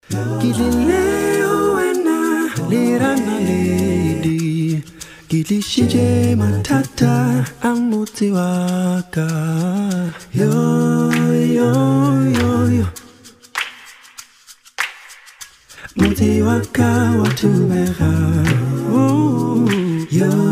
Kilileo ena lirana lady Kilishije matata amuti waka Yo yo yo yo Muti waka watubera Yo